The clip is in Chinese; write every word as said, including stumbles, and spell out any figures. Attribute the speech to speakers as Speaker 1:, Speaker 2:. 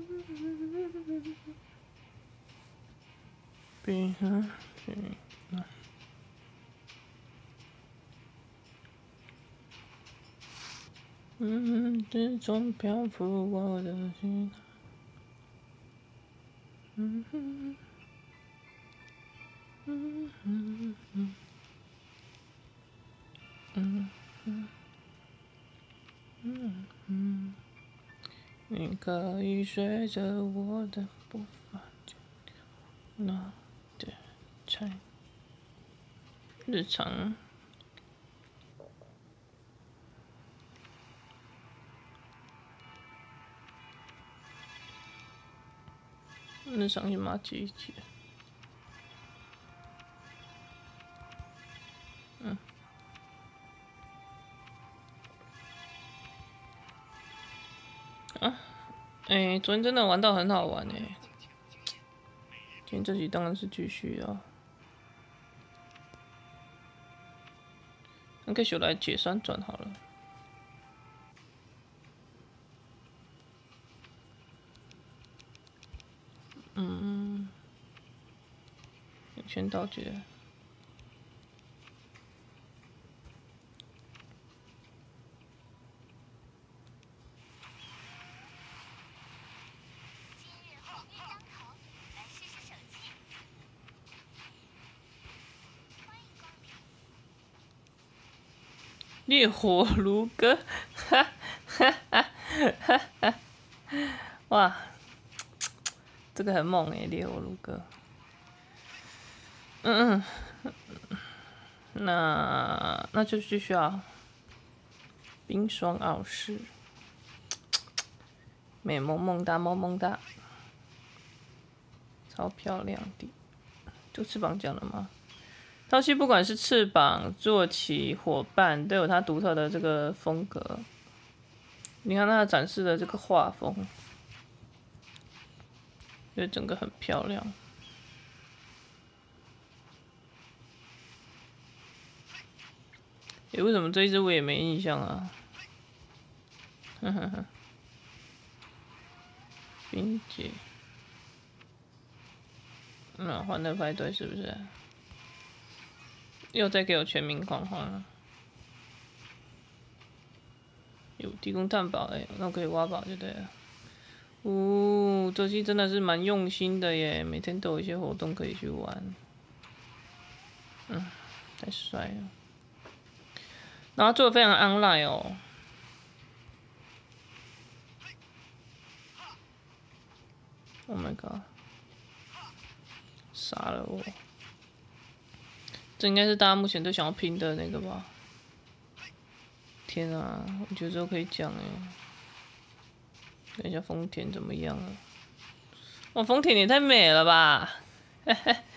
Speaker 1: 冰河雪暖。嗯，之中漂浮我的心。嗯哼，嗯哼，嗯嗯嗯嗯嗯，你可以随着我的步伐，那的菜日常。日常去马姐姐。嗯。啊，哎、欸，昨天真的玩到很好玩哎、欸。今天这集当然是继续啊。那个小来解三转好了。嗯，先到结。烈火如歌，哈哈哈哈哈！哇，这个很猛哎，烈火如歌。嗯嗯，那那就继续啊。冰霜傲世，美萌萌哒，萌萌哒，超漂亮的。这个翅膀讲了吗？陶器不管是翅膀、坐骑、伙伴，都有它独特的这个风格。你看它展示的这个画风，觉得整个很漂亮。诶、欸，为什么这一只我也没印象啊？呵呵呵。冰姐，嗯，欢乐派对是不是？又再给我全民狂欢了。有提供蛋堡哎、欸，那可以挖宝就对了。哦，这期真的是蛮用心的耶，每天都有一些活动可以去玩。嗯，太帅了。然后做的非常 online 哦。Oh my god！ 杀了我！这应该是大家目前都想要拼的那个吧？天啊，我觉得这可以讲哎。看一下丰田怎么样啊？哇，丰田也太美了吧！嘿嘿。